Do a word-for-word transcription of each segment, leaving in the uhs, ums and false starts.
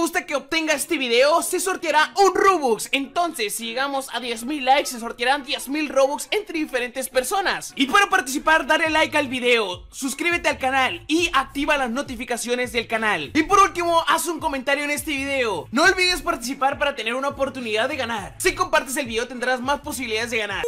gusta que obtenga este video, se sorteará un Robux. Entonces, si llegamos a diez mil likes, se sortearán diez mil Robux entre diferentes personas. Y para participar, dale like al video, suscríbete al canal y activa las notificaciones del canal. Y por último, haz un comentario en este video. No olvides participar para tener una oportunidad de ganar. Si compartes el video, tendrás más posibilidades de ganar.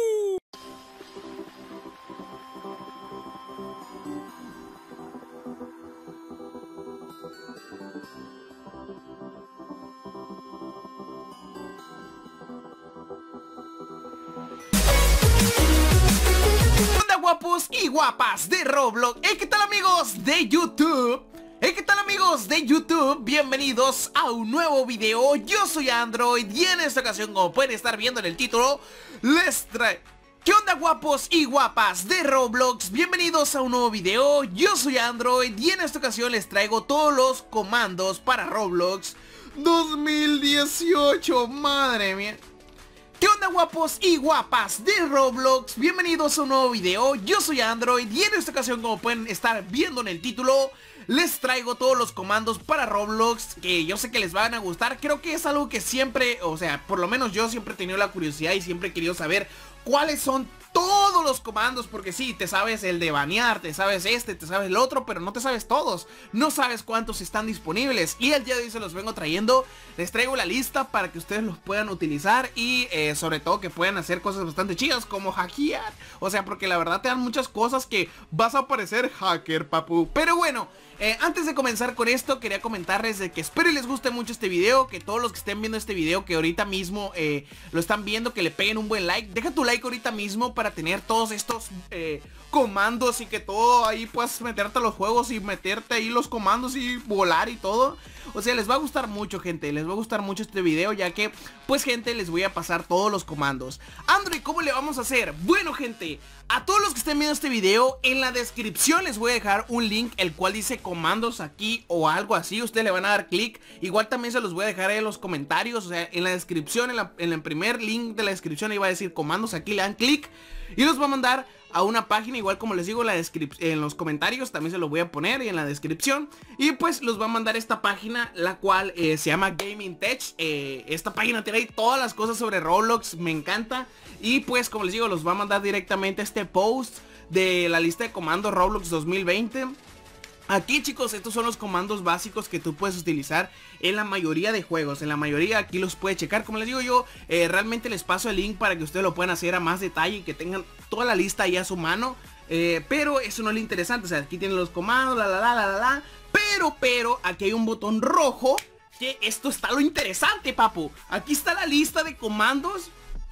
Guapos y guapas de Roblox. Hey, ¿qué tal amigos de YouTube? Hey, ¿qué tal amigos de YouTube? Bienvenidos a un nuevo video. Yo soy Android y en esta ocasión, como pueden estar viendo en el título, les traigo... ¿Qué onda guapos y guapas de Roblox? Bienvenidos a un nuevo video. Yo soy Android y en esta ocasión les traigo todos los comandos para Roblox dos mil dieciocho. Madre mía. ¿Qué onda guapos y guapas de Roblox? Bienvenidos a un nuevo video. Yo soy Android y en esta ocasión, como pueden estar viendo en el título, les traigo todos los comandos para Roblox que yo sé que les van a gustar. Creo que es algo que siempre, o sea, por lo menos yo siempre he tenido la curiosidad y siempre he querido saber cuáles son todos los comandos, porque sí, te sabes el de banear, te sabes este, te sabes el otro, pero no te sabes todos. No sabes cuántos están disponibles. Y el día de hoy se los vengo trayendo. Les traigo la lista para que ustedes los puedan utilizar y eh, sobre todo que puedan hacer cosas bastante chidas como hackear. O sea, porque la verdad te dan muchas cosas que vas a parecer hacker, papu. Pero bueno, eh, antes de comenzar con esto, quería comentarles de que espero y les guste mucho este video. Que todos los que estén viendo este video, que ahorita mismo eh, lo están viendo, que le peguen un buen like. Deja tu like ahorita mismo para tener todos estos eh, comandos y que todo ahí puedas meterte a los juegos y meterte ahí los comandos y volar y todo. O sea, les va a gustar mucho, gente, les va a gustar mucho este video, ya que, pues, gente, les voy a pasar todos los comandos. Android, ¿cómo le vamos a hacer? Bueno, gente, a todos los que estén viendo este video, en la descripción les voy a dejar un link, el cual dice comandos aquí o algo así. Ustedes le van a dar clic. Igual también se los voy a dejar ahí en los comentarios. O sea, en la descripción, en, la, en el primer link de la descripción ahí va a decir comandos, aquí le dan clic y los va a mandar a una página, igual como les digo, la en los comentarios también se lo voy a poner y en la descripción. Y pues los va a mandar esta página, la cual eh, se llama Gaming Tech. eh, Esta página tiene ahí todas las cosas sobre Roblox, me encanta. Y pues como les digo, los va a mandar directamente a este post de la lista de comandos Roblox dos mil veinte. Aquí, chicos, estos son los comandos básicos que tú puedes utilizar en la mayoría de juegos. En la mayoría aquí los puedes checar. Como les digo yo, eh, realmente les paso el link para que ustedes lo puedan hacer a más detalle y que tengan toda la lista ahí a su mano. eh, Pero eso no es lo interesante. O sea, aquí tienen los comandos, la la la la la la. Pero, pero, aquí hay un botón rojo, que esto está lo interesante, papu. Aquí está la lista de comandos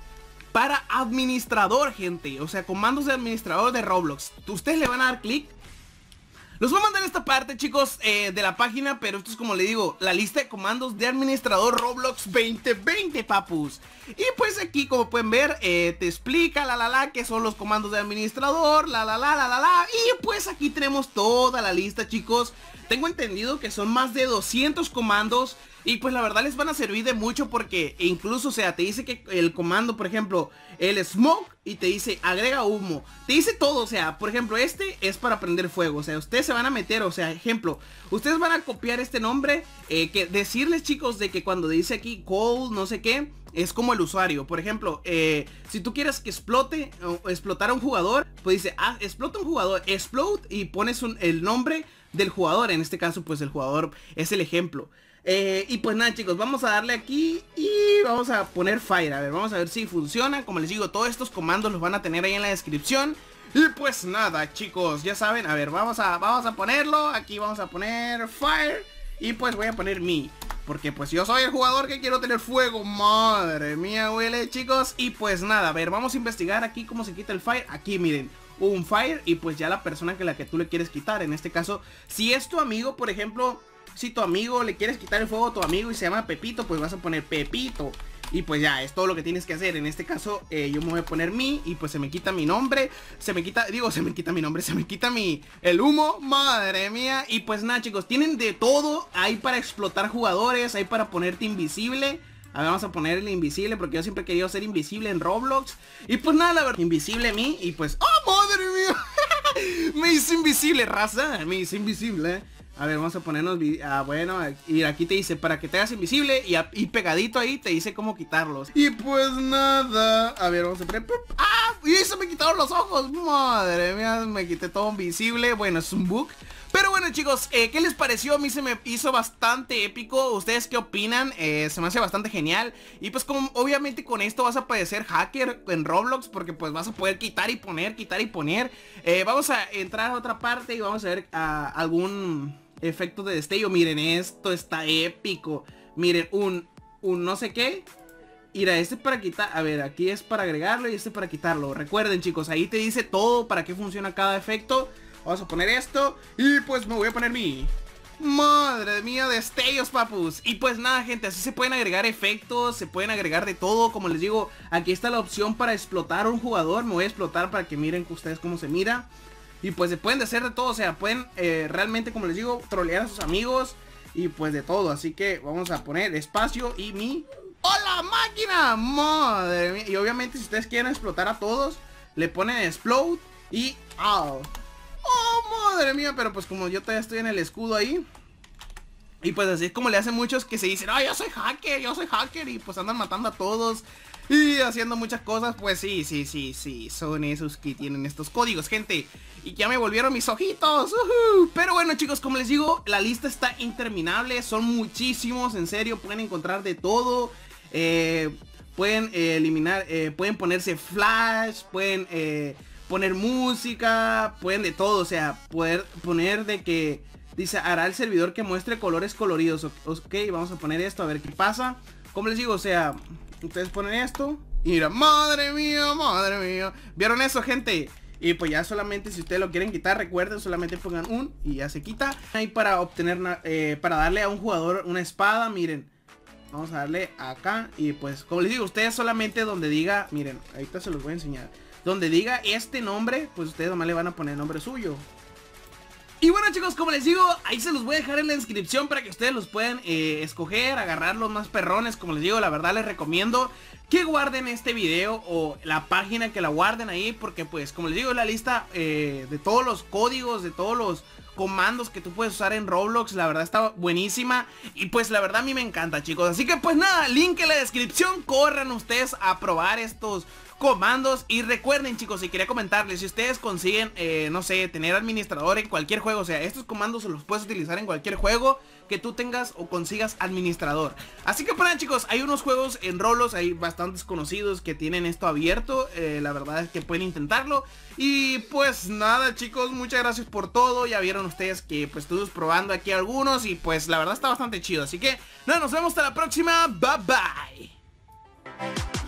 para administrador, gente. O sea, comandos de administrador de Roblox. Ustedes le van a dar clic. Los voy a mandar a esta parte, chicos, eh, de la página. Pero esto es, como le digo, la lista de comandos de administrador Roblox veinte veinte, papus. Y pues aquí, como pueden ver, eh, te explica, la la la, que son los comandos de administrador, la la la la la la. Y pues aquí tenemos toda la lista, chicos. Tengo entendido que son más de doscientos comandos. Y pues la verdad les van a servir de mucho, porque incluso, o sea, te dice que el comando, por ejemplo, el smoke, y te dice agrega humo. Te dice todo, o sea, por ejemplo, este es para prender fuego. O sea, ustedes se van a meter, o sea, ejemplo, ustedes van a copiar este nombre, eh, que decirles, chicos, de que cuando dice aquí call, no sé qué, es como el usuario. Por ejemplo, eh, si tú quieres que explote o explotar a un jugador, pues dice, ah, explota un jugador, explode, y pones un, el nombre del jugador. En este caso, pues el jugador es el ejemplo. Eh, y pues nada, chicos, vamos a darle aquí y vamos a poner fire. A ver, vamos a ver si funciona. Como les digo, todos estos comandos los van a tener ahí en la descripción. Y pues nada, chicos, ya saben. A ver, vamos a, vamos a ponerlo. Aquí vamos a poner fire. Y pues voy a poner me, porque pues yo soy el jugador que quiero tener fuego. Madre mía, huele, chicos. Y pues nada, a ver, vamos a investigar aquí cómo se quita el fire. Aquí, miren, un fire. Y pues ya la persona que la que tú le quieres quitar. En este caso, si es tu amigo, por ejemplo, si tu amigo le quieres quitar el fuego a tu amigo y se llama Pepito, pues vas a poner Pepito. Y pues ya, es todo lo que tienes que hacer. En este caso, eh, yo me voy a poner mi. Y pues se me quita mi nombre. Se me quita, digo, se me quita mi nombre. Se me quita mi, el humo, madre mía. Y pues nada, chicos, tienen de todo. Hay para explotar jugadores, hay para ponerte invisible. A ver, vamos a poner el invisible, porque yo siempre he querido ser invisible en Roblox. Y pues nada, la verdad, invisible a mí. Y pues, ¡oh, madre mía! Me hice invisible, raza. Me hice invisible, ¿eh? A ver, vamos a ponernos, ah, bueno, y aquí te dice para que te hagas invisible y, a, y pegadito ahí te dice cómo quitarlos. Y pues nada, a ver, vamos a poner, ¡ah! Y se me quitaron los ojos, madre mía, me quité todo invisible. Bueno, es un bug. Pero bueno, chicos, eh, ¿qué les pareció? A mí se me hizo bastante épico. ¿Ustedes qué opinan? Eh, se me hace bastante genial. Y pues como obviamente con esto vas a parecer hacker en Roblox, porque pues vas a poder quitar y poner, quitar y poner. eh, Vamos a entrar a otra parte y vamos a ver uh, algún efecto de destello. Miren, esto está épico. Miren, un, un no sé qué. Mira, este para quitar, a ver, aquí es para agregarlo y este para quitarlo. Recuerden, chicos, ahí te dice todo para qué funciona cada efecto. Vamos a poner esto y pues me voy a poner mi... Madre mía, destellos, papus. Y pues nada, gente, así se pueden agregar efectos, se pueden agregar de todo. Como les digo, aquí está la opción para explotar a un jugador. Me voy a explotar para que miren ustedes cómo se mira. Y pues se pueden hacer de todo, o sea, pueden eh, realmente, como les digo, trolear a sus amigos. Y pues de todo, así que vamos a poner espacio y mi... ¡Hola, máquina! Madre mía. Y obviamente si ustedes quieren explotar a todos, le ponen explode y... ¡oh! ¡Oh, madre mía! Pero pues como yo todavía estoy en el escudo ahí. Y pues así es como le hacen muchos que se dicen, ¡ay, yo soy hacker, yo soy hacker! Y pues andan matando a todos y haciendo muchas cosas. Pues sí, sí, sí, sí, son esos que tienen estos códigos, gente. Y ya me volvieron mis ojitos. uh-huh. Pero bueno, chicos, como les digo, la lista está interminable. Son muchísimos, en serio, pueden encontrar de todo. eh, Pueden eh, eliminar, eh, pueden ponerse flash, pueden... Eh, poner música, pueden de todo, o sea, poder poner de que dice, hará el servidor que muestre colores coloridos. Ok, vamos a poner esto, a ver qué pasa. Como les digo, o sea, ustedes ponen esto y mira, madre mía, madre mía. ¿Vieron eso, gente? Y pues ya solamente si ustedes lo quieren quitar, recuerden, solamente pongan un y ya se quita. Ahí para obtener, eh, para darle a un jugador una espada, miren. Vamos a darle acá y pues, como les digo, ustedes solamente donde diga, miren, ahorita se los voy a enseñar. Donde diga este nombre, pues ustedes nomás le van a poner el nombre suyo. Y bueno, chicos, como les digo, ahí se los voy a dejar en la descripción para que ustedes los puedan eh, escoger, agarrar los más perrones. Como les digo, la verdad les recomiendo que guarden este video o la página, que la guarden ahí, porque pues, como les digo, la lista eh, de todos los códigos, de todos los comandos que tú puedes usar en Roblox, la verdad está buenísima. Y pues la verdad a mí me encanta, chicos. Así que pues nada, link en la descripción. Corran ustedes a probar estos comandos. Y recuerden, chicos, y quería comentarles, si ustedes consiguen, eh, no sé, tener administrador en cualquier juego, o sea, estos comandos los puedes utilizar en cualquier juego que tú tengas o consigas administrador. Así que pues nada, chicos, hay unos juegos en Roblox, hay bastantes conocidos que tienen esto abierto. eh, La verdad es que pueden intentarlo. Y pues nada, chicos, muchas gracias por todo. Ya vieron ustedes que pues estuvimos probando aquí algunos y pues la verdad está bastante chido. Así que nada, nos vemos hasta la próxima. Bye bye.